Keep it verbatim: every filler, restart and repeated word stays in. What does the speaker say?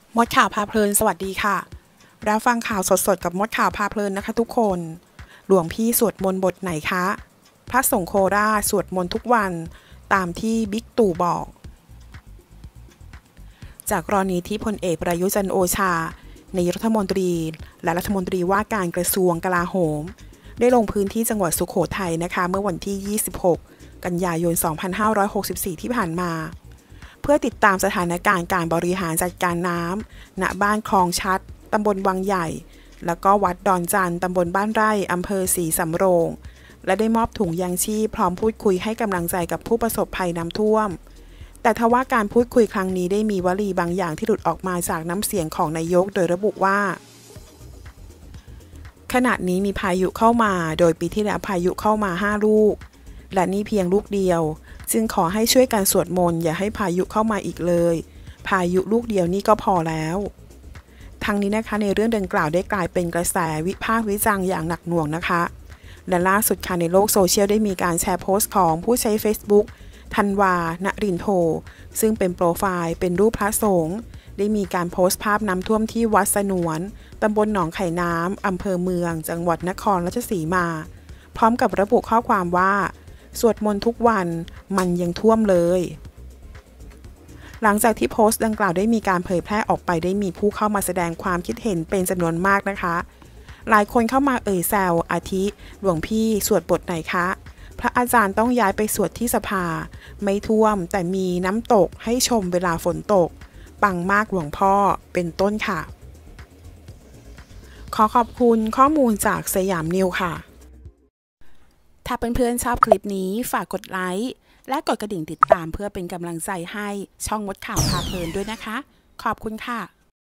มดข่าวพาเพลินสวัสดีค่ะรับฟังข่าวสดๆกับมดข่าวพาเพลินนะคะทุกคนหลวงพี่สวดมนต์บทไหนคะพระสงฆ์โคราชสวดมนต์ทุกวันตามที่บิ๊กตู่บอกจากกรณีที่พลเอกประยุทธ์จันทร์โอชานายกรัฐมนตรีและรัฐมนตรีว่าการกระทรวงกลาโหมได้ลงพื้นที่จังหวัดสุโขทัยนะคะเมื่อวันที่ยี่สิบหกกันยายนสองพันห้าร้อยหกสิบสี่ที่ผ่านมาเพื่อติดตามสถานการณ์การบริหารจัดการน้ำณบ้านคลองชัดตำบลวังใหญ่แล้วก็วัดดอนจันทร์ตำบลบ้านไร่อำเภอศรีสำโรงและได้มอบถุงยางชีพพร้อมพูดคุยให้กำลังใจกับผู้ประสบภัยน้ำท่วมแต่ทว่าการพูดคุยครั้งนี้ได้มีวลีบางอย่างที่หลุดออกมาจากน้ำเสียงของนายกโดยระบุว่าขณะนี้มีพายุเข้ามาโดยปีที่แล้วพายุเข้ามาห้าลูกและนี่เพียงลูกเดียวจึงขอให้ช่วยกันสวดมนต์อย่าให้พายุเข้ามาอีกเลยพายุลูกเดียวนี่ก็พอแล้วทั้งนี้นะคะในเรื่องดังกล่าวได้กลายเป็นกระแสวิพากษ์วิจารณ์อย่างหนักหน่วงนะคะและล่าสุดค่ะในโลกโซเชียลได้มีการแชร์โพสต์ของผู้ใช้ Facebook ธันวา ณรินโทซึ่งเป็นโปรไฟล์เป็นรูปพระสงฆ์ได้มีการโพสต์ภาพน้ำท่วมที่วัดสนวนตำบลหนองไข่น้ำอำเภอเมืองจังหวัดนครราชสีมาพร้อมกับระบุข้อความว่าสวดมนต์ทุกวันมันยังท่วมเลยหลังจากที่โพสต์ดังกล่าวได้มีการเผยแพร่ออกไปได้มีผู้เข้ามาแสดงความคิดเห็นเป็นจำนวนมากนะคะหลายคนเข้ามาเอ่ยแซวอาทิหลวงพี่สวดบทไหนคะพระอาจารย์ต้องย้ายไปสวดที่สภาไม่ท่วมแต่มีน้ำตกให้ชมเวลาฝนตกปังมากหลวงพ่อเป็นต้นค่ะขอขอบคุณข้อมูลจากสยามนิวค่ะถ้าเพื่อนๆชอบคลิปนี้ฝากกดไลค์และกดกระดิ่งติดตามเพื่อเป็นกำลังใจให้ช่องมดข่าวพาเพลินด้วยนะคะขอบคุณค่ะ